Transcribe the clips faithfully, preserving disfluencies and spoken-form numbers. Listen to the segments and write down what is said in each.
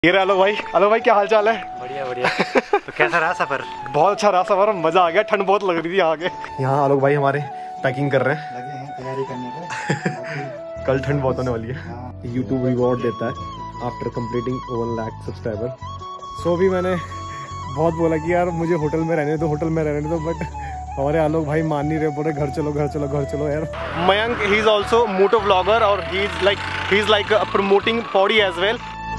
ये रहा। हेलो भाई, हेलो भाई, क्या हाल चाल है? बढ़िया बढ़िया। तो कैसा रहा सफर? बहुत अच्छा रहा सफर, मजा आ गया। ठंड बहुत लग रही थी यहाँ के। यहाँ आलोक भाई हमारे पैकिंग कर रहे हैं, लगे हैं तैयारी करने को। कल ठंड बहुत होने वाली है। यूट्यूब रिवॉर्ड देता है after completing one lakh subscriber. So भी मैंने बहुत बोला कि यार मुझे होटल में रहने दो, होटल में रहने दो, बट हमारे आलोक भाई मान नहीं रहे, बोले घर चलो घर चलो घर चलो यार। Mayank, he is also moto vlogger और he is like he is like promoting Pauri as well.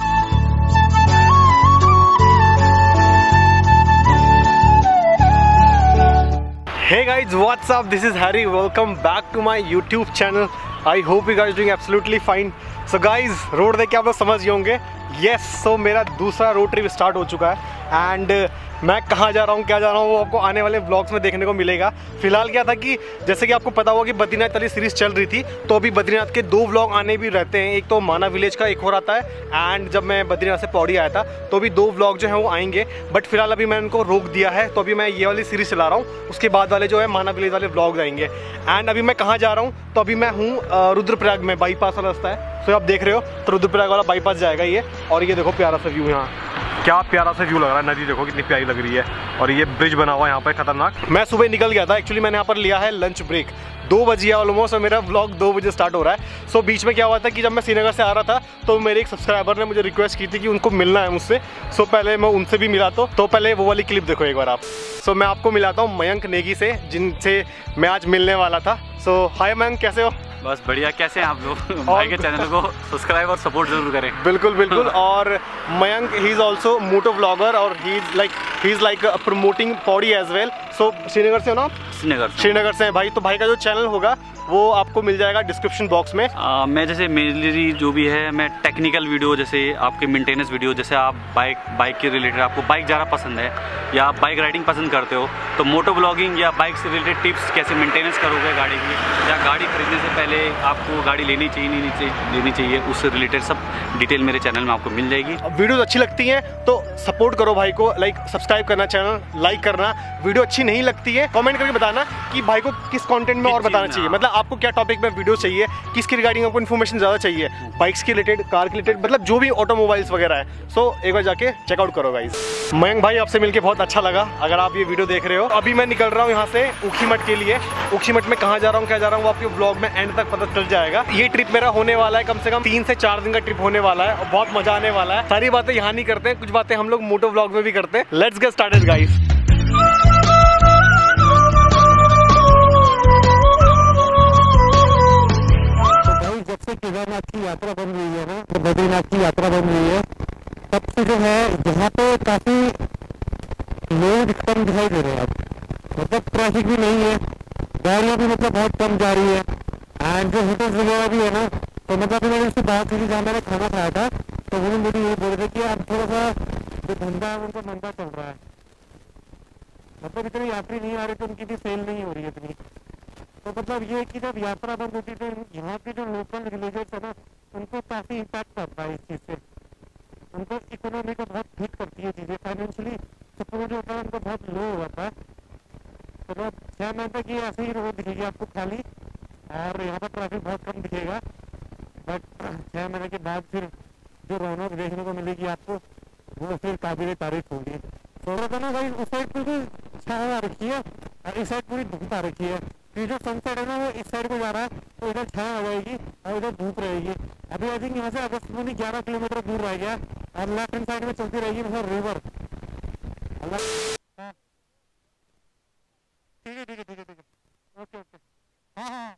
Hey guys, what's up? This is Harry. Welcome back to my YouTube channel. I hope you guys doing absolutely fine. So guys, road देख के आप लोग समझ गए होंगे। Yes, so मेरा दूसरा road trip start हो चुका है एंड मैं कहाँ जा रहा हूँ, क्या जा रहा हूँ, वो आपको आने वाले व्लॉग्स में देखने को मिलेगा। फिलहाल क्या था कि जैसे कि आपको पता होगा कि बद्रीनाथ वाली सीरीज चल रही थी, तो अभी बद्रीनाथ के दो व्लॉग आने भी रहते हैं। एक तो माना विलेज का एक और आता है एंड जब मैं बद्रीनाथ से पौड़ी आया था तो अभी दो व्लॉग जो है वो आएंगे। बट फिलहाल अभी मैंने उनको रोक दिया है, तो अभी मैं ये वाली सीरीज चला रहा हूँ, उसके बाद वाले जो है माना विलेज वाले व्लॉग आएंगे। एंड अभी मैं कहाँ जा रहा हूँ, तो अभी मैं हूँ रुद्रप्रयाग में, बाईपास वाला रास्ता है। तो आप देख रहे हो तो रुद्रप्रयाग वाला बाईपास जाएगा ये। और ये देखो प्यारा सा व्यू, यहाँ क्या प्यारा सा व्यू लग रहा है। नदी देखो कितनी प्यारी लग रही है और ये ब्रिज बना हुआ है यहाँ पे खतरनाक। मैं सुबह निकल गया था, एक्चुअली मैंने यहाँ पर लिया है लंच ब्रेक। दो बजे ऑलमोस्ट और मेरा व्लॉग दो बजे स्टार्ट हो रहा है। सो बीच में क्या हुआ था कि जब मैं श्रीनगर से आ रहा था तो मेरे एक सब्सक्राइबर ने मुझे रिक्वेस्ट की थी कि उनको मिलना है मुझसे। सो पहले मैं उनसे भी मिला तो, तो पहले वो वाली क्लिप देखो एक बार आप। सो मैं आपको मिलाता हूँ मयंक नेगी से, जिनसे मैं आज मिलने वाला था। सो हाय मयंक, कैसे हो? बस बढ़िया। कैसे हैं आप लोग? भाई के चैनल को सब्सक्राइब और सपोर्ट जरूर करें। बिल्कुल बिल्कुल। और Mayank, he is also moto vlogger और he is like he is like promoting Pauri as well. So Srinagar से हो ना? श्रीनगर श्रीनगर से है भाई। तो भाई का जो चैनल होगा वो आपको मिल जाएगा डिस्क्रिप्शन बॉक्स में। आ, मैं जैसे मेनली जो भी है मैं टेक्निकल वीडियो, जैसे आपके मेंटेनेंस वीडियो, जैसे आप बाइक बाइक के रिलेटेड आपको बाइक ज़्यादा पसंद है या आप बाइक राइडिंग पसंद करते हो, तो मोटो ब्लॉगिंग या बाइक से रिलेटेड टिप्स, कैसे मेंटेनेंस करोगे गाड़ी की, या गाड़ी खरीदने से पहले आपको गाड़ी लेनी चाहिए नहीं चाहिए लेनी चाहिए, उससे रिलेटेड सब डिटेल मेरे चैनल में आपको मिल जाएगी। वीडियोस अच्छी लगती हैं तो सपोर्ट करो भाई को, लाइक सब्सक्राइब करना, चैनल लाइक करना। वीडियो अच्छी नहीं लगती है कमेंट करके बताना कि भाई को किस कंटेंट में और बताना चाहिए, मतलब आपको क्या टॉपिक में वीडियो चाहिए, किसकी रिगार्डिंग आपको इन्फॉर्मेशन ज़्यादा चाहिए, बाइक्स के रिलेटेड, कार के रिलेटेड, मतलब जो भी ऑटोमोबाइल्स वगैरह है। सो एक बार जाके चेकआउट करो गाइस। मयंक भाई, आपसे मिलके बहुत अच्छा लगा। अगर आप ये वीडियो देख रहे हो, अभी मैं निकल रहा हूँ यहाँ से ऊखीमठ के लिए। ऊखीमठ में कहाँ जा रहा हूँ, क्या जा रहा हूँ, वो आपके ब्लॉग में एंड तक पता चल जाएगा। ये ट्रिप मेरा होने वाला है, कम से कम तीन से चार दिन का ट्रिप होने वाला है और बहुत मजा आने वाला है। सारी बातें यहाँ नहीं करते हैं, कुछ बातें हम लोग मोटो व्लॉग में भी करते हैं। Let's get started guys. जब से केदारनाथ की यात्रा बन रही है ना, तो बद्रीनाथ की यात्रा बन रही है, तब से जो है यहाँ पे काफी लोग कम दिखाई दे रहे हैं। अब मतलब ट्रैफिक भी नहीं है, गाड़ियाँ भी मतलब बहुत कम जा रही है एंड जो होटल्स वगैरह भी है ना, तो मतलब मैंने उससे बात की जहाँ मैंने खाना खाया था, तो वो मुझे ये बोल रहे थे कि अब थोड़ा सा जो धंधा है उनका मंदा चल रहा है, मतलब इतने यात्री नहीं आ रहे थे, उनकी भी सेल नहीं हो रही है इतनी। तो मतलब ये कि जब यात्रा बंद होती है तो यहाँ के जो लोकल विलेजर्स है ना, उनको काफ़ी इम्पैक्ट पड़ता है इस चीज़ से। उनको इकोनॉमी को बहुत हिट करती है चीज़ें, फाइनेंशियली सपोर्ट जो होता है उनको बहुत लो हो जाता है। तो मतलब छः महीने तक ये ऐसे ही रोड दिखेगी आपको खाली, और यहाँ पर ट्रैफिक बहुत कम दिखेगा। बट छः महीने के बाद फिर जो रौनक देखने को मिलेगी आपको, वो फिर काबिल तारीफ होगी। थोड़ा सा ना भाई उस साइड पर भी छाया आ रखी है और इस साइड पूरी धूप आ रखी है। फिर जो सनसेट है ना वो इस साइड को जा रहा है, तो इधर छाया आ जाएगी और इधर धूप रहेगी। अभी आई थिंक यहाँ से अगस्त में ग्यारह किलोमीटर दूर रह गया और लेफ्ट हैंड साइड में चलती रहेगी मतलब रिवर। ठीक है ठीक है ठीक है ठीक है, ओके ओके, हाँ हाँ।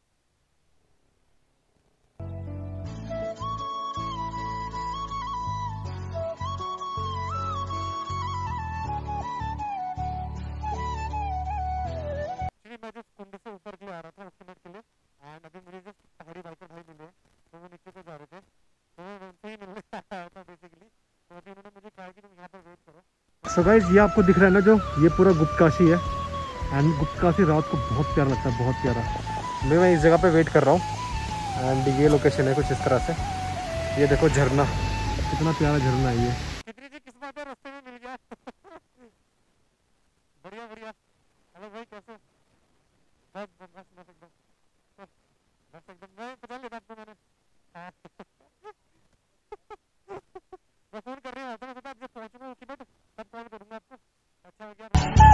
मैं जो कुंड से ऊपर के लिए आ रहा था उसके के लिए एंड अभी मुझे जो हरी बाइकर भाई मिले तो वो नीचे को जा रहे थे, तो मैं उनसे ही मिलने आया था बेसिकली। तो अभी उन्होंने मुझे कहा कि तुम यहाँ पर वेट करो। सो गाइस, ये आपको दिख रहा है ना जो, ये पूरा गुप्तकाशी है एंड गुप्तकाशी रात को बहुत प्यारा लगता है, बहुत प्यारा। मैं मैं इस जगह पे वेट कर रहा हूँ एंड ये लोकेशन है कुछ इस तरह से। ये देखो झरना, कितना प्यारा झरना है ये। कितनी सी किस्मत है, रास्ते में मिल गया। बढ़िया बढ़िया। हेलो भाई, कैसे? बस बस बस बस एकदम बस बस एकदम मैं पता लेता आपको मैंने। मैं फोन कर रही हूँ तो मैं सोचा जब पहुँचूंगा उसी में तब कॉल करूँगा आपको। अच्छा हो गया।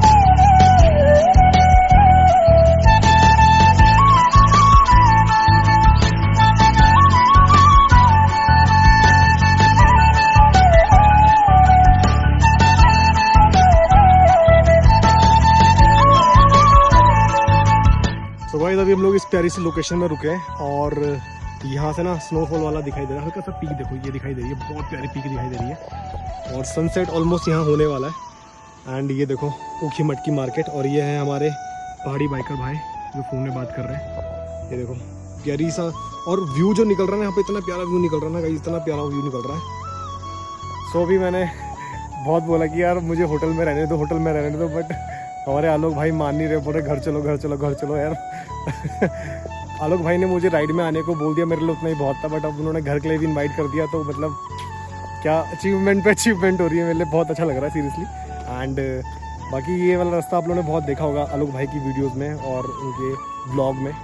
तो भाई अभी हम लोग इस प्यारी सी लोकेशन में रुके हैं और यहाँ से ना स्नोफॉल वाला दिखाई दे रहा है, हल्का सा पीक देखो ये दिखाई दे रही है, बहुत प्यारी पीक दिखाई दे रही है और सनसेट ऑलमोस्ट यहाँ होने वाला है। एंड ये देखो ऊखी मटकी मार्केट और ये है हमारे पहाड़ी बाइकर भाई जो फ़ोन में बात कर रहे हैं। ये देखो प्यारी सा और व्यू जो निकल रहा है ना यहाँ पे, इतना प्यारा व्यू निकल रहा है ना, इतना प्यारा व्यू निकल रहा है। सो अभी मैंने बहुत बोला कि यार मुझे होटल में रहने दो, होटल में रहने दो, बट हमारे आलोक भाई मान नहीं रहे, बोले घर चलो घर चलो घर चलो यार। आलोक भाई ने मुझे राइड में आने को बोल दिया, मेरे लिए उतना ही बहुत था, बट अब उन्होंने घर के लिए भी इनवाइट कर दिया, तो मतलब क्या अचीवमेंट पे अचीवमेंट हो रही है, मेरे लिए बहुत अच्छा लग रहा है सीरियसली। एंड बाकी ये वाला रास्ता आप लोगों ने बहुत देखा होगा आलोक भाई की वीडियोस में और उनके ब्लॉग में।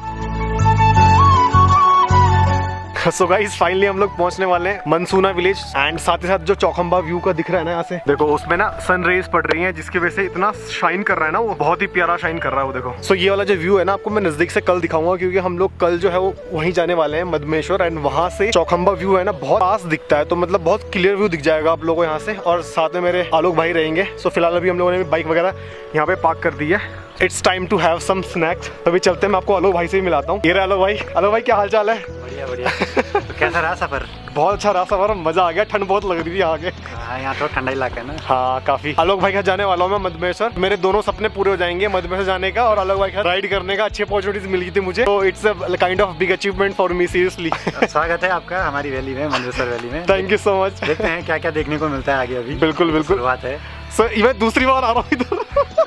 सो गाइस फाइनली हम लोग पहुंचने वाले हैं मनसूना विलेज एंड साथ ही साथ जो चौखंबा व्यू का दिख रहा है ना यहाँ से देखो, उसमें ना सन रेज पड़ रही हैं जिसकी वजह से इतना शाइन कर रहा है ना, वो बहुत ही प्यारा शाइन कर रहा है वो देखो। सो so, ये वाला जो व्यू है ना आपको मैं नजदीक से कल दिखाऊंगा, क्योंकि हम लोग कल जो है वो वहीं जाने वाले हैं मधमेश्वर एंड वहां से चौखंबा व्यू है ना बहुत पास दिखता है, तो मतलब बहुत क्लियर व्यू दिख जाएगा आप लोगों को यहाँ से, और साथ में मेरे आलोक भाई रहेंगे। सो so, फिलहाल अभी हम लोगों ने बाइक वगैरह यहाँ पे पार्क कर दी है। It's time to have some snacks. अभी चलते हैं, मैं आपको आलोक भाई से ही मिलाता हूँ। ये रहे आलोक भाई। आलोक भाई क्या हाल चाल है? बढ़िया बढ़िया। तो कैसा रहा सफर? बहुत अच्छा रहा सफर, मजा आ गया, ठंड बहुत लग रही थी यहाँ के। हाँ यहाँ तो ठंडा इलाका है ना। हाँ काफी। आलोक भाई का जाने वाला हूँ मैं मधमेश्वर, मेरे दोनों सपने पूरे हो जाएंगे मधमेश्वर जाने का और आलोक भाई का राइड करने का। अच्छी अपॉर्चुनिटीज मिल गई थी मुझे, तो it's a kind of big achievement for me seriously. स्वागत है आपका हमारी वैली में, मधमेश्वर वैली में। Thank you so much. देखते हैं क्या क्या देखने को मिलता है आगे। अभी बिल्कुल बिल्कुल शुरुआत है। सर मैं दूसरी बार आ रहा हूँ इधर।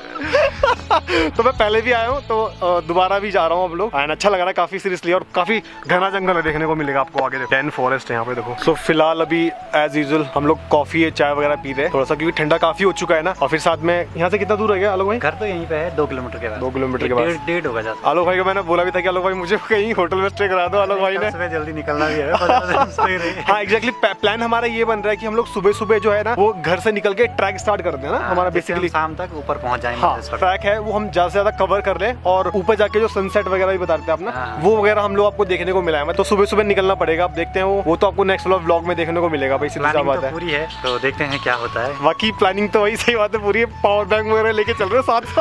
तो मैं पहले भी आया हूँ, तो दोबारा भी जा रहा हूँ अब लोग, एंड अच्छा लग रहा है काफी सीरियसली, और काफी घना जंगल देखने को मिलेगा आपको आगे। डेन फॉरेस्ट है यहाँ पे देखो। सो so, फिलहाल अभी एज यूजुअल हम लोग कॉफी चाय वगैरह पी रहे हैं थोड़ा सा, क्योंकि ठंडा काफी हो चुका है ना। और फिर साथ में यहाँ से कितना दूर है आलोक भाई? घर तो यहीं पे है, दो किलोमीटर के बाद। दो किलोमीटर के बाद डेढ़ होगा ज्यादा। आलोक भाई को मैंने बोला भी था कि आलोक भाई मुझे कहीं होटल में स्टे करा दो। आलोक भाई ने जल्दी निकलना भी है। हाँ एग्जैक्टली, प्लान हमारा ये बन रहा है कि हम लोग सुबह सुबह जो है ना वो घर से निकल के ट्रैक स्टार्ट करते हैं ना हमारा, बेसिकली शाम तक ऊपर पहुंच जाएंगे। हाँ ट्रैक है वो हम ज्यादा से ज्यादा कवर कर लें, और ऊपर जाके जो सनसेट वगैरह भी बताते हैं अपना, वो वगैरह हम लोग आपको देखने को मिला है। तो सुबह सुबह निकलना पड़ेगा, अब देखते हैं वो वो तो आपको नेक्स्ट व्लॉग में देखने को मिलेगा भाई। सीधी सी बात है, पूरी है तो देखते हैं क्या होता है। बाकी प्लानिंग तो वही सही बात है पूरी, पावर बैंक वगैरह लेके चल रहे साथ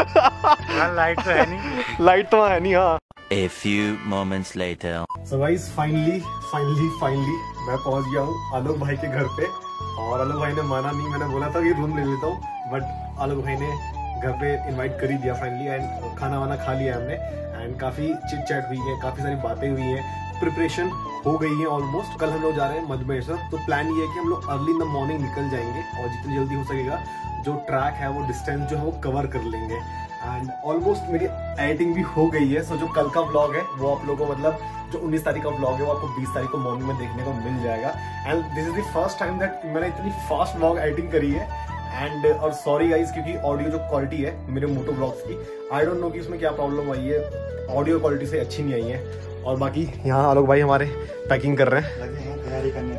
साथ। लाइट तो है नहीं, लाइट तो है नहीं। हाँ A few moments later. So guys, finally, finally, finally, मैं पहुंच गया हूँ आलोक भाई के घर पे, और आलोक भाई ने माना नहीं। मैंने बोला था कि रूम ले लेता हूँ, बट आलोक भाई ने घर पे इनवाइट कर ही दिया फाइनली, एंड खाना वाना खा लिया हमने, एंड काफ़ी चिट चैट हुई है, काफ़ी सारी बातें हुई हैं, प्रिपरेशन हो गई है ऑलमोस्ट। कल हम लोग जा रहे हैं मधमेश्वर, तो प्लान ये है कि हम लोग अर्ली इन द मॉर्निंग निकल जाएंगे और जितनी जल्दी हो सकेगा जो ट्रैक है वो डिस्टेंस जो है वो कवर कर लेंगे। एंड ऑलमोस्ट मेरी एडिटिंग भी हो गई है। सो जो कल का व्लॉग है वो आप लोगों को, मतलब जो उन्नीस तारीख का व्लॉग है वो आपको बीस तारीख को मॉर्निंग में देखने को मिल जाएगा। And this is the first time that मैंने इतनी फास्ट व्लॉग एडिटिंग करी है। एंड और सॉरी गाइज, क्योंकि ऑडियो जो क्वालिटी है मेरे मोटो ब्लॉग्स की, आई डोंट नो कि उसमें क्या प्रॉब्लम आई है, ऑडियो क्वालिटी से अच्छी नहीं आई है। और बाकी यहाँ आलोक भाई हमारे पैकिंग कर रहे हैं, लगे हैं तैयारी करने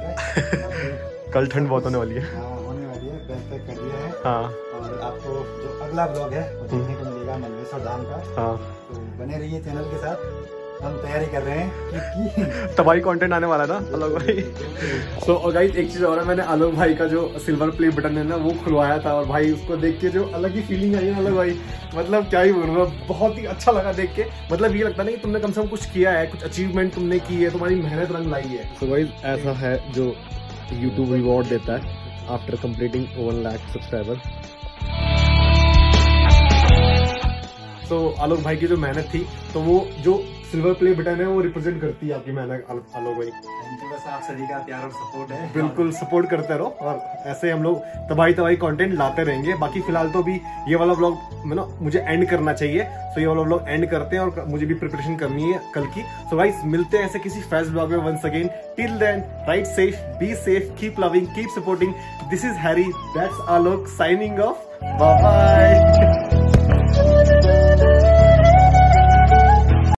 का। कल ठंड बहुत होने वाली है। हाँ होने वाली है, बैग पैक कर दिया है। हाँ और आपको जो अगला ब्लॉग है वो देखने को मिलेगा मधमेश्वर धाम का। हाँ तो बने रहिए चैनल के साथ, हम तैयारी कर रहे हैं कि तबाही कंटेंट आने वाला था आलोक भाई। सो और गाइस एक चीज और है, मैंने आलोक भाई का जो सिल्वर प्ले बटन है ना वो खुलवाया था, और भाई उसको देख के जो अलग ही फीलिंग आई है आलोक भाई, मतलब क्या ही बोलूँ, बहुत ही अच्छा लगा देख के। मतलब ये लगता नहीं कि तुमने कम से कम कुछ किया है, कुछ अचीवमेंट तुमने की है, तुम्हारी मेहनत रंग लाई है। सो गाइस ऐसा है जो यूट्यूब रिवॉर्ड देता है after completing one lakh subscriber. तो आलोक भाई की जो मेहनत थी, तो वो जो सिल्वर प्ले बटन है वो रिप्रेजेंट करती है आपकी मेहनत आलोक भाई। बस आप सभी का प्यार और सपोर्ट है, बिल्कुल सपोर्ट करते रहो, और ऐसे हम लोग तबाही तबाही कंटेंट लाते रहेंगे। बाकी फिलहाल तो भी ये वाला व्लॉग में ना मुझे एंड करना चाहिए, तो ये वाला व्लॉग एंड करते हैं, और मुझे भी प्रिपरेशन करनी है कल की। सो गाइस मिलते हैं ऐसे किसी फेस्ट व्लॉग में once again. Till then ride safe, be safe, keep loving, keep supporting. This is Harry, that's Alok signing off. Bye bye.